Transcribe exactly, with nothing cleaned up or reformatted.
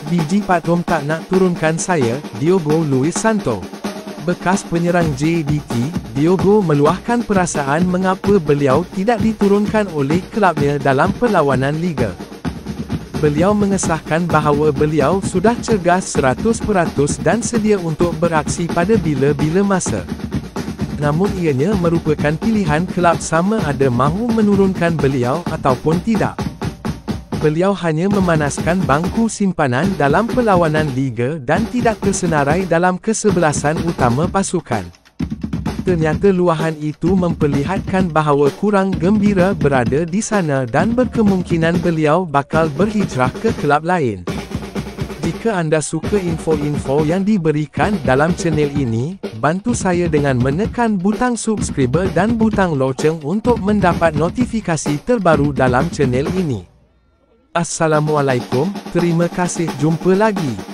Biji patom tak nak turunkan saya, Diogo Luis Santo. Bekas penyerang J D T, Diogo meluahkan perasaan mengapa beliau tidak diturunkan oleh kelabnya dalam perlawanan Liga. Beliau mengesahkan bahawa beliau sudah cergas seratus peratus dan sedia untuk beraksi pada bila-bila masa. Namun ianya merupakan pilihan kelab sama ada mahu menurunkan beliau ataupun tidak. Beliau hanya memanaskan bangku simpanan dalam perlawanan Liga dan tidak tersenarai dalam kesebelasan utama pasukan. Ternyata luahan itu memperlihatkan bahawa kurang gembira berada di sana dan berkemungkinan beliau bakal berhijrah ke kelab lain. Jika anda suka info-info yang diberikan dalam channel ini, bantu saya dengan menekan butang subscribe dan butang loceng untuk mendapat notifikasi terbaru dalam channel ini. Assalamualaikum, terima kasih, jumpa lagi.